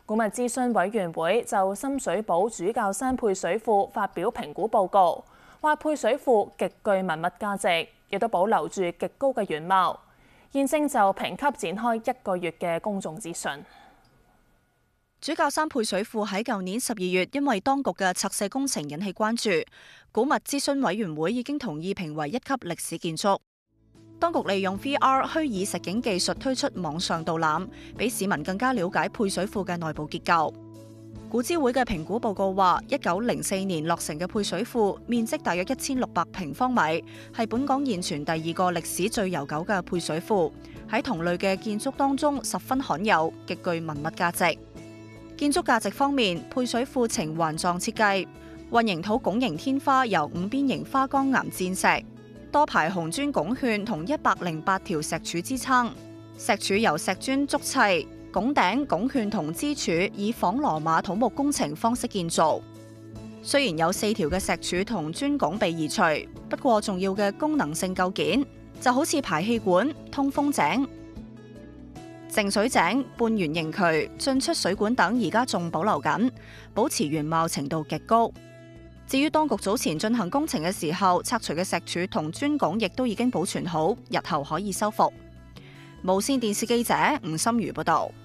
古物諮詢委員會就深水埗主教山配水庫發表評估報告，話配水庫極具文物價值，亦都保留住極高嘅原貌。現正就評級展開1個月嘅公眾諮詢。 主教山配水庫喺舊年12月因為當局嘅拆卸工程引起關注，古物諮詢委員會已經同意評為1級歷史建築。當局利用 VR 虛擬實境技術推出網上導覽，俾市民更加了解配水庫嘅內部結構。古諮會嘅評估報告話，1904年落成嘅配水庫面積大約1600平方米，係本港現存第2個歷史最悠久嘅配水庫，喺同類嘅建築當中十分罕有，極具文物價值。建築價值方面，配水庫呈環狀設計，混凝土拱形天花由5邊形花崗岩戰石、多排紅磚拱券同108條石柱支撐，石柱由石磚築砌，拱頂、拱券同支柱以仿羅馬土木工程方式建造。雖然有4條嘅石柱同磚拱被移除，不過重要嘅功能性構件就好似排氣管、通風井、淨水井、半圓形渠、進出水管等，而家仲保留緊，保持原貌程度極高。至於當局早前進行工程嘅時候拆除嘅石柱同磚拱，亦都已經保存好，日後可以修復。無線電視記者吳心如報道。